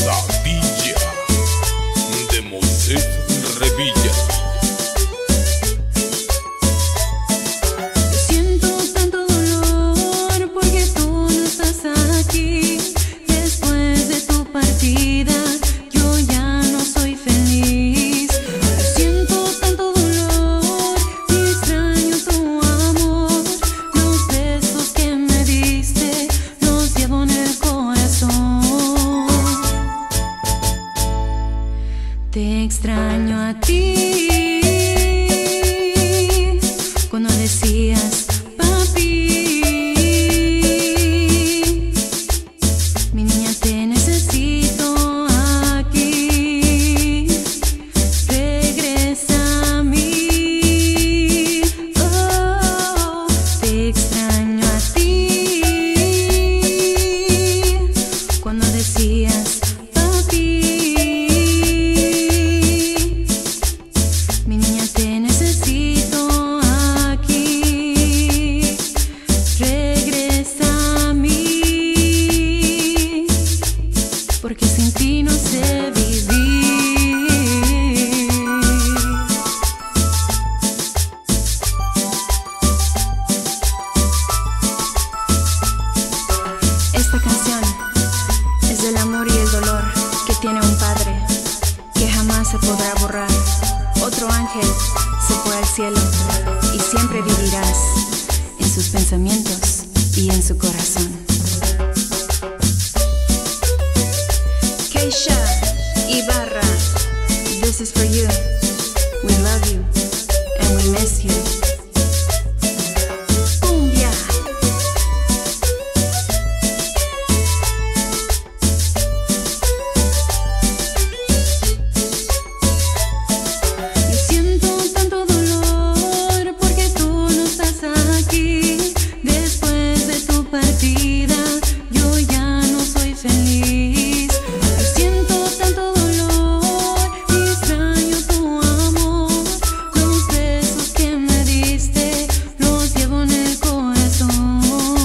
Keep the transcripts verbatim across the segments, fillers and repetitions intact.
Pesadilla de Moisés Revilla. Siento tanto dolor porque tú no estás aquí. Después de tu partida yo ya no soy feliz. Siento tanto dolor y extraño tu amor. Los besos que me diste los llevo en el corazón. Te extraño a ti cuando decías papi, mi niña te necesito aquí, regresa a mí. Oh, te extraño a ti cuando decías papi, mi niña te necesito aquí, regresa a mí, porque sin ti no sé vivir. Esta canción es del amor y el dolor que tiene un padre, que jamás se podrá borrar. Otro ángel se fue al cielo y siempre vivirás en sus pensamientos y en su corazón. Keisha Ibarra, this is for you. We love you and we miss you. Cumbia. Yo siento tanto dolor porque tú no estás aquí. Después de tu partida yo ya no soy feliz. Yo siento tanto dolor y extraño tu amor. Los besos que me diste los llevo en el corazón.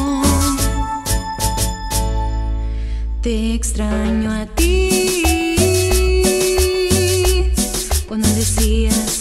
Te extraño a ti cuando decías